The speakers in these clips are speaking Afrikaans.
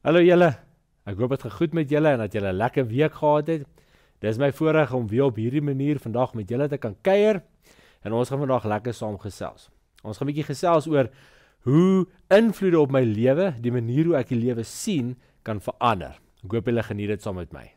Hallo julle, ek hoop het gaan goed met julle en dat julle 'n lekker week gehad het. Dis my voorreg om weer op hierdie manier vandag met julle te kan kuier en ons gaan vandag lekker saam gesels. Ons gaan 'n bietjie gesels oor hoe invloede op my lewe, die manier hoe ek die lewe sien, kan verander. Ek hoop julle geniet dit saam met my.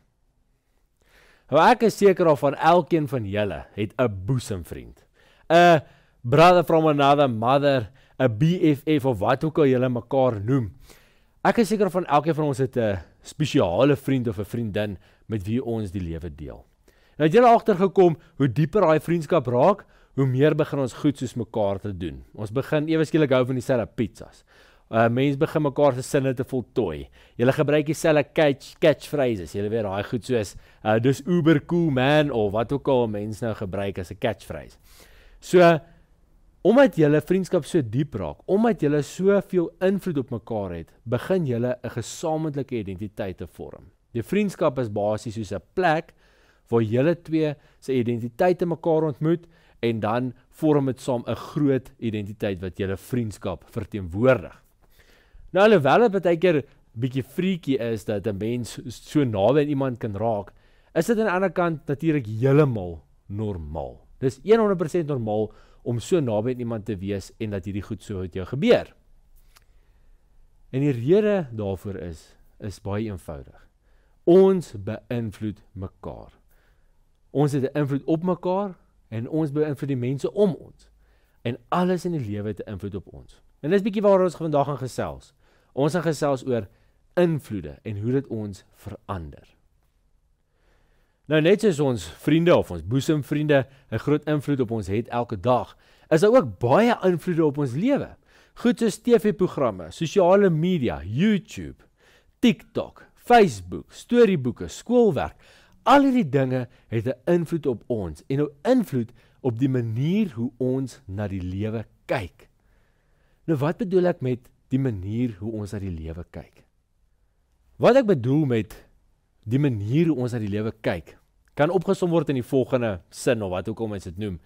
Nou ek is seker of van elkeen van julle het 'n boesemvriend. 'n brother from another mother, 'n BFF of wat ook al julle mekaar noem. Ek is seker van elkeen van ons het 'n spesiale vriend of 'n vriendin met wie ons die lewe deel. Nou het julle agtergekom hoe dieper daai vriendskap raak, hoe meer begin ons goed soos mekaar te doen. Ons begin ewe skielik hou van dieselfde pizzas. Mense begin mekaar se sinne te voltooi. Julle gebruik dieselfde catchphrases. Julle weet daai goed soos dis uber cool man of wat ook al mense nou gebruik as 'n catchphrase. So omdat julle vriendskap so diep raak, omdat julle soveel invloed op mekaar het, begin julle 'n gesamentlike identiteit te vorm. Die vriendskap is basies soos 'n plek waar julle twee se identiteite mekaar ontmoet en dan vorm dit saam 'n groot identiteit wat julle vriendskap verteenwoordig. Nou alhoewel dit baie keer bietjie freaky is dat 'n mens so naby aan iemand kan raak, is dit aan die ander kant natuurlik heeltemal normaal. Dis 100% normaal om so naby aan iemand te wees en dat hierdie goed so met jou gebeur. En die rede daarvoor is baie eenvoudig. Ons beïnvloed mekaar. Ons het 'n invloed op mekaar en ons beïnvloed die mense om ons. En alles in die lewe het 'n invloed op ons. En dis bietjie waaroor ons vandag gaan gesels. Ons gaan gesels oor invloede en hoe dit ons verander. Nou net soos ons vriende of ons boesemvriende 'n groot invloed op ons het elke dag, is daar ook baie invloede op ons lewe. Goed soos TV-programme, sosiale media, YouTube, TikTok, Facebook, storieboeke, skoolwerk. Al hierdie dinge het 'n invloed op ons en 'n invloed op die manier hoe ons na die lewe kyk. Nou wat bedoel ek met die manier hoe ons na die lewe kyk? Wat ek bedoel met die manier hoe ons na die lewe kyk, kan opgesom word in die volgende sin of wat ook al mens dit noem.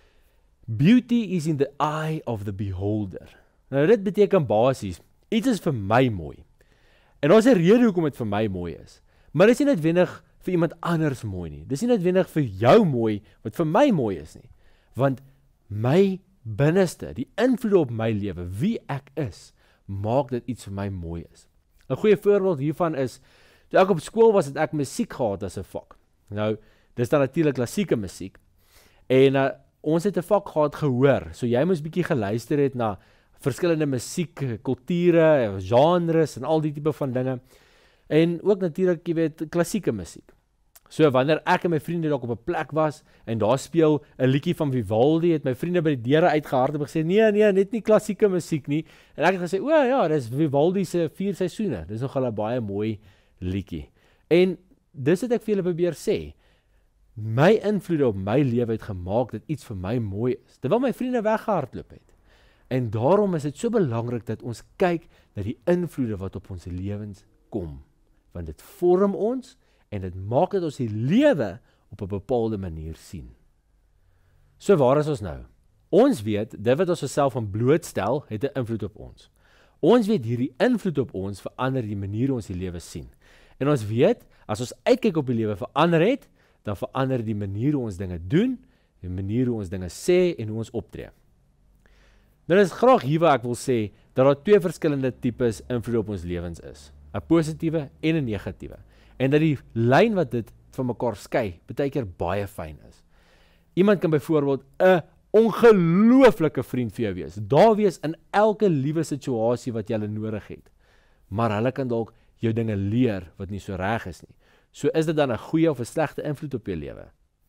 Beauty is in the eye of the beholder. Nou dit beteken basies, iets is vir my mooi. En daar's 'n rede hoekom dit vir my mooi is. Maar dit is nie noodwendig vir iemand anders mooi nie. Dis nie noodwendig vir jou mooi wat vir my mooi is nie. Want my binneste, die invloed op my lewe, wie ek is, maak dit iets vir my mooi is. 'n Goeie voorbeeld hiervan is, toe ek op skool was, het ek musiek gehad as 'n vak. Nou, dis dan natuurlik klassieke musiek. En ons het 'n vak gehad gehoor. So jy moes bietjie geluister het na verskillende musiek, kulture, genres en al die tipe van dinge. En ook natuurlik, jy weet, klassieke musiek. So wanneer ek en my vriende dalk op 'n plek was en daar speel 'n liedjie van Vivaldi, het my vriende by die deure uitgehardloop en gesê, nee, net nie klassieke musiek nie. En ek het gesê, o ja, dis Vivaldi se 4 seisoene. Dis nogal 'n baie mooi liedjie. En dis wat ek vir julle probeer sê. My invloede op my lewe het gemaak dat iets vir my mooi is, terwyl my vriende weggehardloop het. En daarom is dit so belangrik dat ons kyk na die invloede wat op ons lewens kom, want dit vorm ons en dit maak dat ons die lewe op 'n bepaalde manier sien. So waar is ons nou? Ons weet, dit wat ons osself aan blootstel, het 'n invloed op ons. Ons weet hierdie invloed op ons verander die manier hoe ons die lewe sien. En ons weet, as ons uitkyk op die lewe verander het, dan verander die manier hoe ons dinge doen, die manier hoe ons dinge sê en hoe ons optree. Nou is graag hier waar ek wil sê, dat daar 2 verskillende tipes invloed op ons lewens is. 'n Positiewe en 'n negatiewe. En dat die lyn wat dit van mekaar skei, baie keer baie fyn is. Iemand kan byvoorbeeld 'n ongelooflike vriend vir jou wees. Daar wees in elke liewe situasie wat jy nodig het. Maar hulle kan dalk jou dinge leer wat nie so reg is nie. So is dit dan 'n goeie of 'n slegte invloed op jou lewe?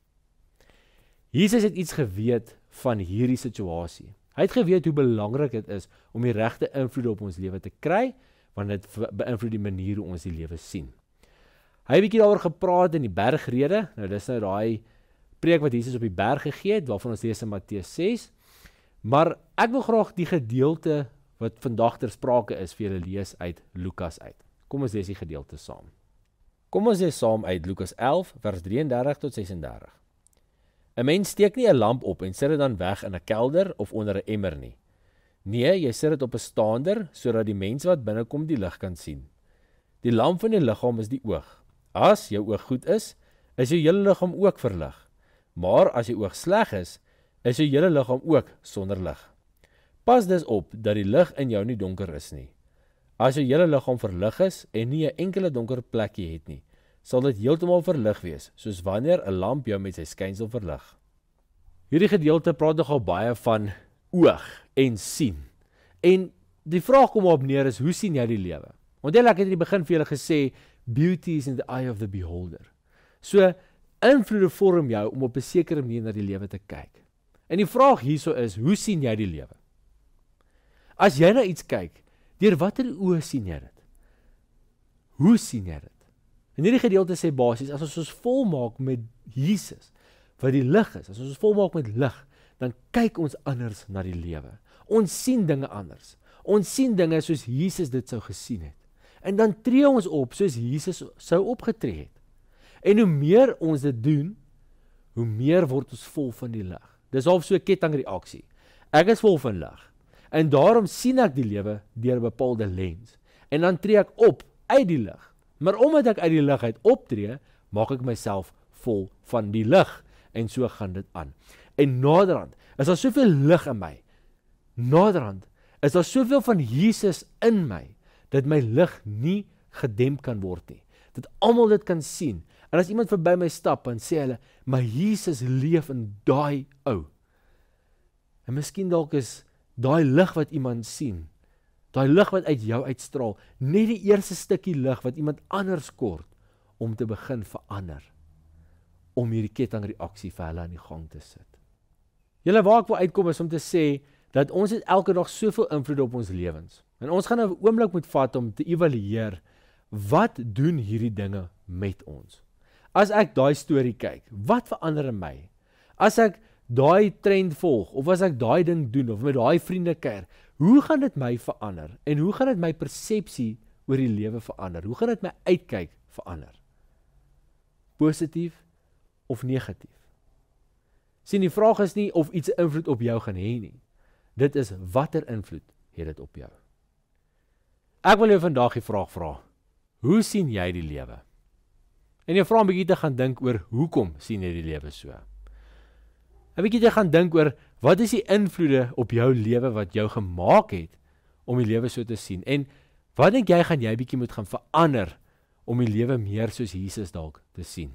Jesus het iets geweet van hierdie situasie. Hy het geweet hoe belangrik dit is om die regte invloede op ons lewe te kry, want dit beïnvloed die manier hoe ons die lewe sien. Hy het 'n bietjie daaroor gepraat in die bergrede. Nou dis nou daai preek wat Jesus op die berg gegee het, waarvan ons lees in Matteus 6. Maar ek wil graag die gedeelte wat vandag ter sprake is vir julle lees uit Lukas uit. Kom ons lees die gedeelte saam. Kom ons lees saam uit Lukas 11 vers 33 tot 36. 'n Mens steek nie 'n lamp op en sit dit dan weg in 'n kelder of onder 'n emmer nie. Nee, jy sit dit op 'n staander sodat die mense wat binnekom die lig kan sien. Die lamp van die liggaam is die oog. As jou oog goed is jou hele liggaam ook verlig. Maar as jou oog sleg is jou hele liggaam ook sonder lig. Pas dus op dat die lig in jou nie donker is nie. As jou hele liggaam verlig is en nie 'n enkele donker plekkie het nie, sal dit heeltemal verlig wees, soos wanneer 'n lamp jou met sy skynsel verlig. Hierdie gedeelte praat nogal baie van oog en sien. En die vraag kom op neer is, hoe sien jy die lewe? Want ek het in die begin vir julle gesê, beauty is in the eye of the beholder. So, invloede vorm jou om op 'n sekere manier na die lewe te kyk. En die vraag hierso is, hoe sien jy die lewe? As jy na iets kyk, deur watter oë sien jy dit? Hoe sien jy dit? En hierdie gedeelte sê basies, as ons volmaak met Jesus, wat die lig is, as ons volmaak met lig, dan kyk ons anders na die lewe. Ons sien dinge anders. Ons sien dinge soos Jesus dit sou gesien het. En dan tree ons op soos Jesus sou opgetree het. En hoe meer ons dit doen, hoe meer word ons vol van die lig. Dis half so 'n kettingreaksie. Ek is vol van lig. En daarom sien ek die lewe deur 'n bepaalde lens. En dan tree ek op uit die lig. Maar omdat ek uit die lig uit optree, maak ek myself vol van die lig. En so gaan dit aan. En naderhand is daar soveel lig in my. Naderhand is daar soveel van Jesus in my, dat my lig nie gedemp kan word nie. Dat almal dit kan sien. En as iemand verby my stap, en sê hulle, maar Jesus leef in daai ou. En miskien dalk is daai lig wat iemand sien, daai lig wat uit jou uitstraal, net die eerste stukkie lig wat iemand anders kort, om te begin verander, om hierdie kettingreaksie vir hulle aan die gang te sit. Julle waar ek wil uitkom is om te sê, dat ons het elke dag soveel invloed op ons lewens. En ons gaan 'n oomblik moet vat om te evalueer, wat doen hierdie dinge met ons? As ek daai storie kyk, wat verander in my? As ek daai trend volg, of as ek daai ding doen, of met daai vriende kuier, hoe gaan dit my verander? En hoe gaan dit my persepsie oor die lewe verander? Hoe gaan dit my uitkyk verander? Positief of negatief? Sien, die vraag is nie of iets invloed op jou gaan hê nie. Dit is watter invloed het dit op jou? Ek wil jou vandag die vraag vra, hoe sien jy die lewe? En jy vra 'n bietjie te gaan dink oor, hoekom sien jy die lewe so? 'n bietjie te gaan dink oor, wat is die invloede op jou lewe wat jou gemaak het, om die lewe so te sien? En wat dink jy gaan jy bietjie moet gaan verander, om die lewe meer soos Jesus dalk te sien?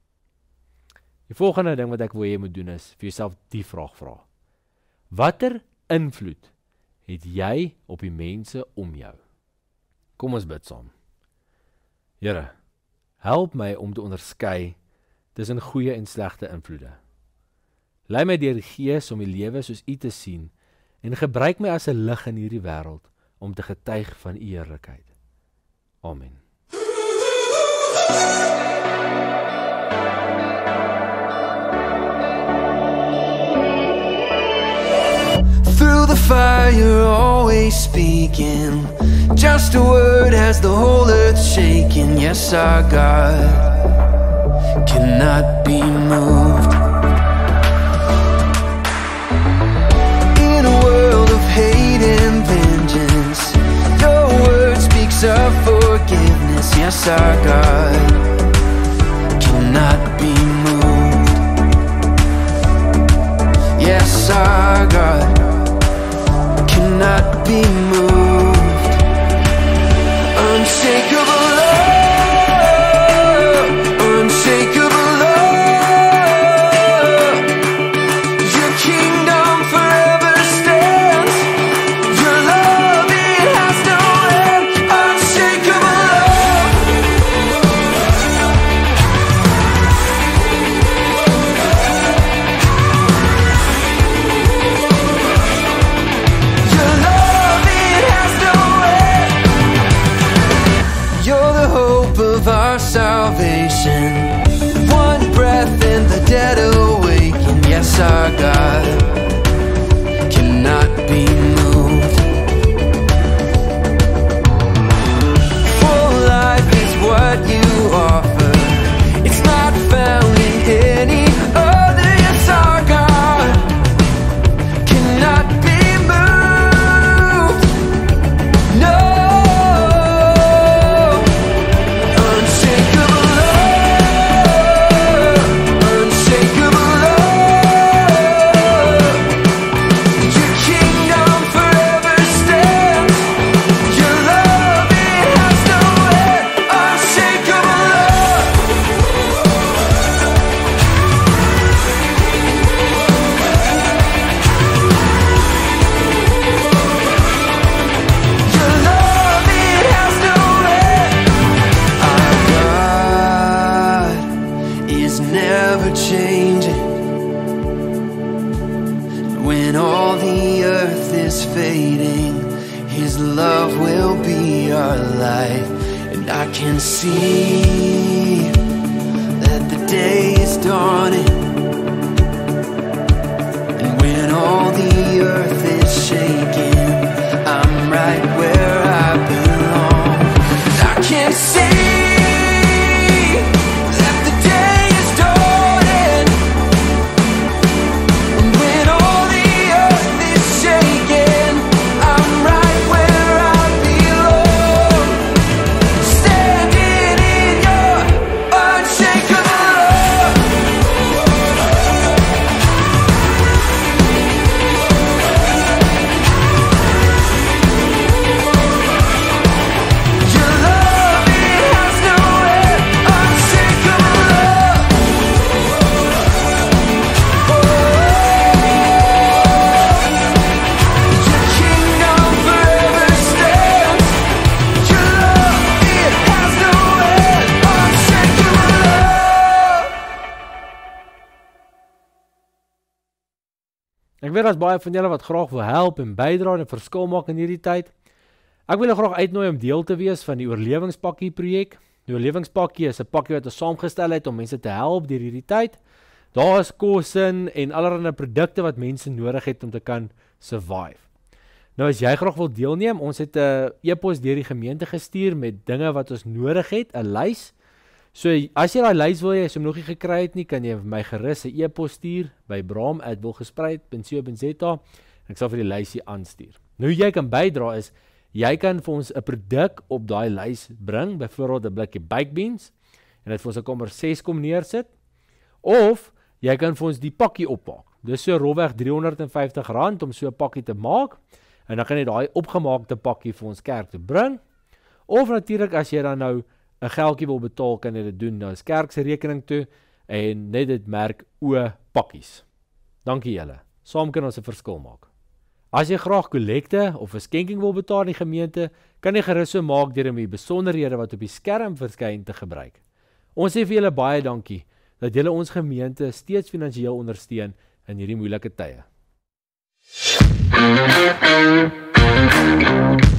Die volgende ding wat ek wil hê jy moet doen is, vir jouself die vraag vra. Watter invloed het jy op die mense om jou? Kom ons bid saam. Here, help my om te onderskei tussen goeie en slegte invloede. Lei my deur die Gees om die lewe soos U te sien en gebruik my as 'n lig in hierdie wêreld om te getuig van U heerlikheid. Amen. Through the fire, always speaking. Just a word has the whole earth shaking. Yes, our God cannot be moved. In a world of hate and vengeance, your word speaks of forgiveness. Yes, our God cannot be moved. Yes, our God cannot be moved. Unshakable love, unshakable love. Your kingdom forever stands. Your love, it has no end. Unshakable of our salvation. One breath and the dead awaken. Yes, our God cannot be moved. For life is what you offer. It's not found in any other. Yes, our God cannot be moved. No. is fading, His love will be our life. And I can see that the day is dawning. And when all the earth is shaking, I'm right where I belong. And I can see that the day is dawning. And when all the earth is shaking, I'm right where I belong. Standing in your unshakable love. Your love, it has no end. Unshakable love. Your kingdom forever stands. Your love, it has no end. Unshakable love. Ek weet daar's baie van julle wat graag wil help en bydra en 'n verskil maak in hierdie tyd. Ek wil julle graag uitnooi om deel te wees van die oorlewingspakkie projek. Die oorlewingspakkie is 'n pakkie wat ons saamgestel het om mense te help deur hierdie tyd. Daar is kos in en allerlei produkte wat mense nodig het om te kan survive. Nou as jy graag wil deelneem, ons het 'n e-pos deur die gemeente gestuur met dinge wat ons nodig het, 'n lys. So as jy daai lys wil hê, as jy hom nog nie gekry het nie, kan jy vir my gerus 'n e-pos stuur by braam@wilgespreid.co.za en ek sal vir die lysie aanstuur. Nou hoe jy kan bydra is, jy kan vir ons 'n produk op daai lys bring, byvoorbeeld 'n blikkie baked beans en dit vir ons 'n kommer 6 kom neersit, of jy kan vir ons die pakkie opmaak. Dis so rofweg R350 om so 'n pakkie te maak en dan kan jy daai opgemaakte pakkie vir ons kerk te bring. Of natuurlik as jy dan nou 'n geldjie wil betaal, kan jy dit doen na 'n kerk se rekening toe en net dit merk O pakkies. Dankie julle. Saam kan ons 'n verskil maak. As jy graag kollekte of 'n skenking wil betaal aan die gemeente, kan jy gerus so maak deur om die besonderhede wat op die skerm verskyn te gebruik. Ons sê vir julle baie dankie dat julle ons gemeente steeds finansiëel ondersteun in hierdie moeilike tye.